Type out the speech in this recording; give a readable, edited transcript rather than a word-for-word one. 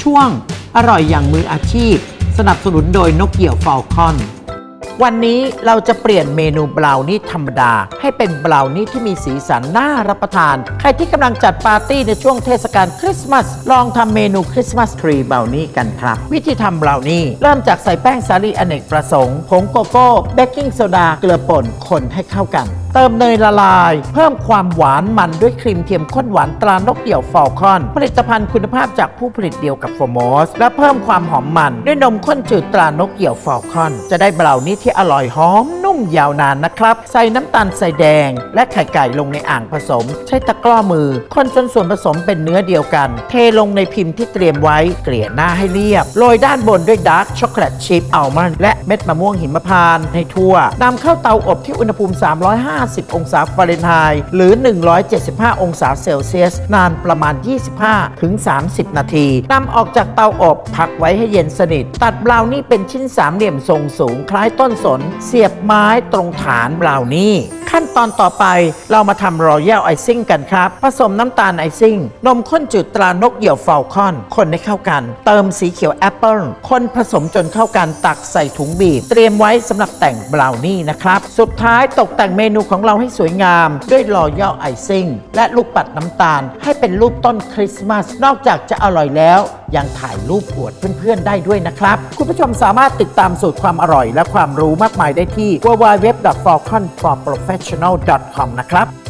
ช่วงอร่อยอย่างมืออาชีพสนับสนุนโดยนกเหยี่ยวฟอลคอนวันนี้เราจะเปลี่ยนเมนูบราวนี่ธรรมดาให้เป็นบราวนี่ที่มีสีสันน่ารับประทานใครที่กำลังจัดปาร์ตี้ในช่วงเทศกาลคริสต์มาสลองทำเมนูคริสต์มาสทรีบราวนี่กันครับวิธีทำบราวนี่เริ่มจากใส่แป้งสาลีอเนกประสงค์ผงโกโก้เบกกิ้งโซดาเกลือป่นคนให้เข้ากันเติมเนยละลายเพิ่มความหวานมันด้วยครีมเทียมข้นหวานตรานกเหยี่ยวฟอลคอนผลิตภัณฑ์คุณภาพจากผู้ผลิตเดียวกับโฟมอสและเพิ่มความหอมมันด้วยนมข้นจืดตรานกเหยี่ยวฟอลคอนจะได้บราวนี่ที่อร่อยหอมนุ่มยาวนานนะครับใส่น้ำตาลใส่แดงและไข่ไก่ลงในอ่างผสมใช้ตะกร้อมือคนจนส่วนผสมเป็นเนื้อเดียวกันเทลงในพิมพ์ที่เตรียมไว้เกลี่ยหน้าให้เรียบโรยด้านบนด้วยดาร์กช็อกโกแลตชิพอัลมอนด์และเม็ดมะม่วงหิมพานต์ให้ทั่วนำเข้าเตาอบที่อุณหภูมิ350องศาฟาเรนไฮต์หรือ175องศาเซลเซียสนานประมาณ 25-30 นาทีนำออกจากเตาอบพักไว้ให้เย็นสนิทตัดบราวนี่เป็นชิ้นสามเหลี่ยมทรงสูงคล้ายต้นสนเสียบไม้ตรงฐานบราวนี่ขั้นตอนต่อไปเรามาทำรอยัลไอซิ่งกันครับผสมน้ำตาลไอซิ่งนมข้นจืดตรานกเหยี่ยวฟอลคอนคนให้เข้ากันเติมสีเขียวแอปเปิลคนผสมจนเข้ากันตักใส่ถุงบีบเตรียมไว้สำหรับแต่งบราวนี่นะครับสุดท้ายตกแต่งเมนูของเราให้สวยงามด้วยรอยัลไอซิ่งและลูกปัดน้ำตาลให้เป็นรูปต้นคริสต์มาสนอกจากจะอร่อยแล้วยังถ่ายรูปอวดเพื่อนๆได้ด้วยนะครับคุณผู้ชมสามารถติดตามสูตรความอร่อยและความรู้มากมายได้ที่ www.falconforprofessional.com นะครับ